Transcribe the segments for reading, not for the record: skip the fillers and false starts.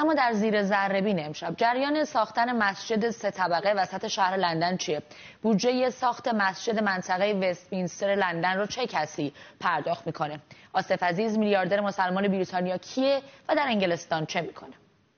اما در زیر ذره‌بین امشب جریان ساختن مسجد 3 طبقه وسط شهر لندن چیه؟ بودجه ساخت مسجد منطقه وستمینستر لندن رو چه کسی پرداخت میکنه؟ آصف عزیز میلیاردر مسلمان بریتانیا کیه و در انگلستان چه میکنه؟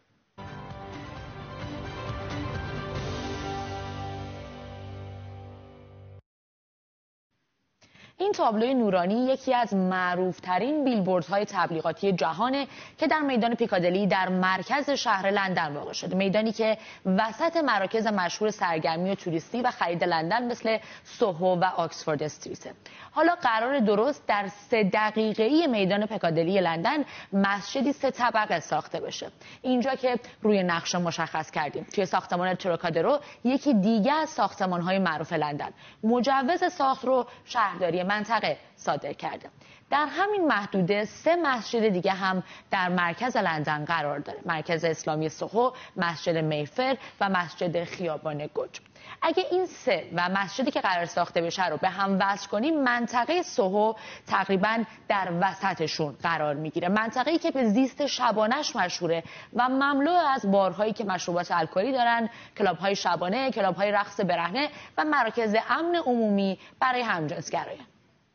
این تابلوی نورانی یکی از معروفترین بیلبوردهای تبلیغاتی جهانه که در میدان پیکادلی در مرکز شهر لندن واقع شده. میدانی که وسط مراکز مشهور سرگرمی و توریستی و خرید لندن مثل سوهو و آکسفورد استریته. حالا قرار درست در 3 دقیقه‌ای میدان پیکادلی لندن مسجدی 3 طبقه ساخته بشه. اینجا که روی نقشه مشخص کردیم توی ساختمان تروکادرو، یکی دیگه از ساختمان‌های معروف لندن، مجوز ساخت رو شهرداری منطقه صادر کرده. در همین محدوده 3 مسجد دیگه هم در مرکز لندن قرار داره: مرکز اسلامی سوهو، مسجد میفر و مسجد خیابان گوج. اگه این 3 و مسجدی که قرار ساخته بشه رو به هم وصل کنیم، منطقه سوهو تقریباً در وسطشون قرار میگیره. منطقه‌ای که به زیست شبانش مشهوره و مملو از بارهایی که مشروبات الکلی دارن، کلاب‌های شبانه، کلاب‌های رقص برهنه و مراکز امن عمومی برای همجنسگرایان.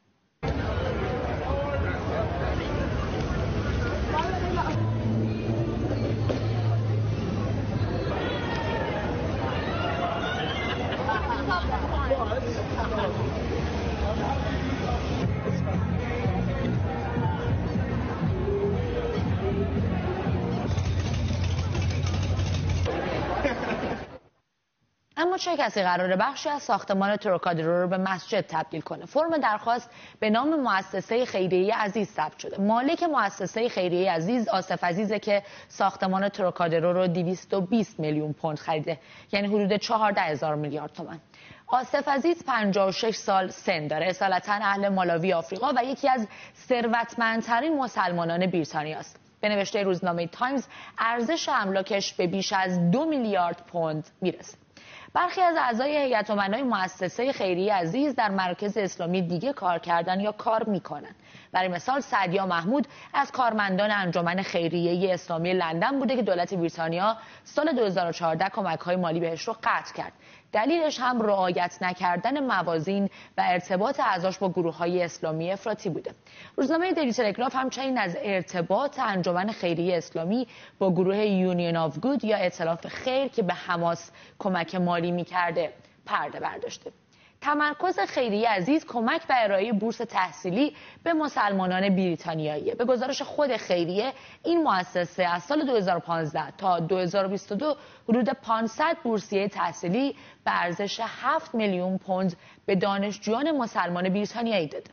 اما چه کسی قراره بخشی از ساختمان تروکادرو رو به مسجد تبدیل کنه؟ فرم درخواست به نام مؤسسه خیریه عزیز ثبت شده. مالک مؤسسه خیریه عزیز آصف عزیزه که ساختمان تروکادرو رو 220 میلیون پوند خریده، یعنی حدود 14,000 میلیارد تومان. آصف عزیز 56 سال سن داره، اصالتا اهل مالاوی آفریقا و یکی از ثروتمندترین مسلمانان بریتانیا است. به نوشته روزنامه تایمز ارزش املاکش به بیش از 2 میلیارد پوند میرسه. برخی از اعضای هیئت امنای مؤسسه خیریه عزیز در مراکز اسلامی دیگه کار کردن یا کار میکنن. برای مثال سعدیا محمود از کارمندان انجمن خیریه اسلامی لندن بوده که دولت بریتانیا سال 2014 کمک‌های مالی بهش رو قطع کرد. دلیلش هم رعایت نکردن موازین و ارتباط اعضاش با گروه‌های اسلامی افراطی بوده. روزنامه دیلی تلگراف همچنین از ارتباط انجمن خیریه اسلامی با گروه یونین آف گود یا ائتلاف خیر که به حماس کمک مالی می‌کرده پرده برداشته. تمرکز خیریه عزیز کمک و ارائه بورس تحصیلی به مسلمانان بریتانیاییه. به گزارش خود خیریه، این مؤسسه از سال 2015 تا 2022 حدود 500 بورسیه تحصیلی به ارزش 7 میلیون پوند به دانشجویان مسلمان بریتانیایی داده.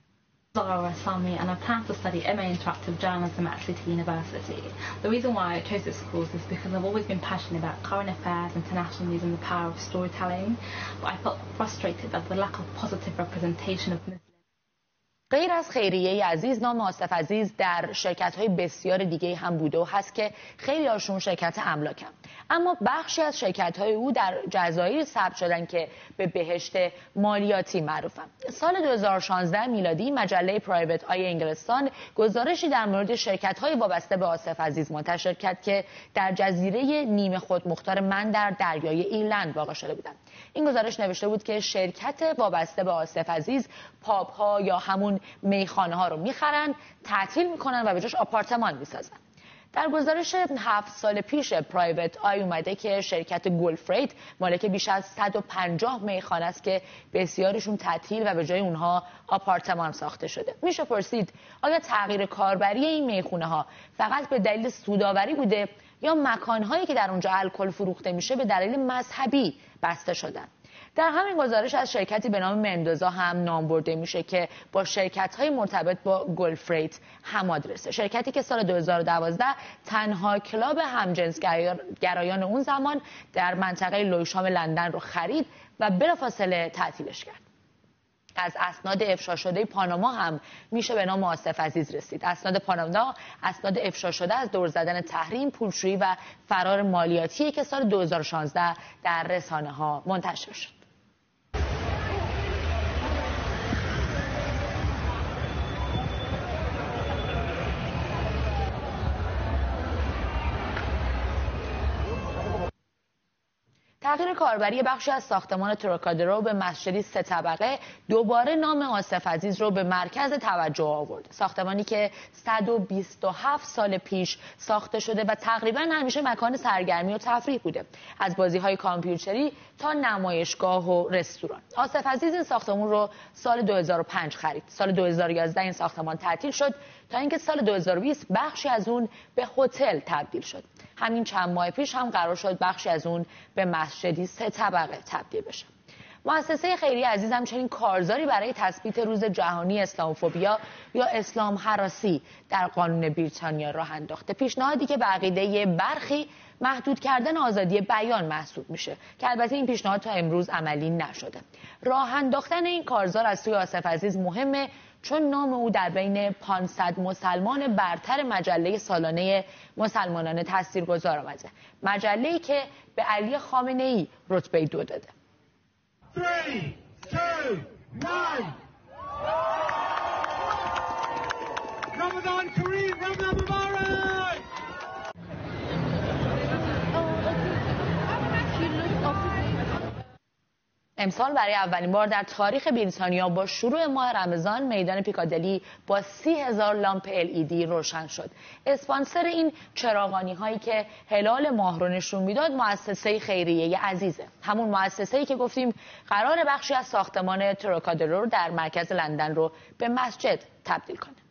Zara Sami, and I plan to study MA Interactive Journalism at City University. The reason why I chose this course is because I've always been passionate about current affairs, international news and the power of storytelling, but I felt frustrated at the lack of positive representation of Muslims. غیر از خیریه عزیز، نام آصف عزیز در شرکت‌های بسیار دیگه هم بوده و هست که خیلی هاشون شرکت املاکن. اما بخشی از شرکت‌های او در جزایر ثبت شدن که به بهشت مالیاتی معروفن. سال 2016 میلادی مجله پرایوت آی انگلستان گزارشی در مورد شرکت‌های وابسته به آصف عزیز منتشر کرد که در جزیره نیمه خودمختار من در دریای ایرلند واقع شده بودند. این گزارش نوشته بود که شرکت وابسته به آصف عزیز پاب‌ها یا همون میخانه‌ها رو میخرن، تعطیل میکنن و به جاش آپارتمان میسازن. در گزارش 7 سال پیش پرایوت آی اومده که شرکت گلفریت مالک بیش از 150 میخانه است که بسیارشون تعطیل و به جای اونها آپارتمان ساخته شده. میشه پرسید آیا تغییر کاربری این میخونه ها فقط به دلیل سودآوری بوده یا مکانهایی که در اونجا الکل فروخته میشه به دلیل مذهبی بسته شدن؟ در همین گزارش از شرکتی به نام مندوزا هم نام برده میشه که با شرکت‌های مرتبط با گلفریت هم آدرسه. شرکتی که سال 2012 تنها کلاب همجنسگرایان اون زمان در منطقه لویشام لندن رو خرید و بلافاصله تعطیلش کرد. از اسناد افشا شده پاناما هم میشه به نام آصف عزیز رسید. اسناد پاناما اسناد افشا شده از دور زدن تحریم، پولشویی و فرار مالیاتی که سال 2016 در رسانه‌ها منتشر شد. تغییر کاربری بخشی از ساختمان تروکادرو به مسجدی 3 طبقه دوباره نام آصف عزیز رو به مرکز توجه آورد. ساختمانی که 127 سال پیش ساخته شده و تقریبا همیشه مکان سرگرمی و تفریح بوده، از بازی‌های کامپیوتری تا نمایشگاه و رستوران. آصف عزیز این ساختمان رو سال 2005 خرید. سال 2011 این ساختمان تعطیل شد تا اینکه سال 2020 بخشی از اون به هتل تبدیل شد. همین چند ماه پیش هم قرار شد بخشی از اون به مسجدی 3 طبقه تبدیل بشه. مؤسسه خیریه عزیز همچنین کارزاری برای تثبیت روز جهانی اسلامفوبیا یا اسلام هراسی در قانون بریتانیا راه انداخته. پیشنهادی که به عقیده برخی محدود کردن آزادی بیان محسوب میشه که البته این پیشنهاد تا امروز عملی نشده. راه انداختن این کارزار از سوی آصف عزیز مهمه چون نام او در بین 500 مسلمان برتر مجله سالانه مسلمانان تاثیرگذار آمده، مجله‌ای که به علی خامنه‌ای رتبه 2 داده. 3, 2, 1 رمضان کریم، رمضان مبارک. امسال برای اولین بار در تاریخ بریتانیا با شروع ماه رمضان میدان پیکادلی با 30,000 لامپ LED روشن شد. اسپانسر این چراغانی هایی که هلال ماه رو نشون میداد مؤسسه خیریه عزیزه، همون مؤسسه‌ای که گفتیم قرار بخشی از ساختمان تروکادرو در مرکز لندن رو به مسجد تبدیل کنه.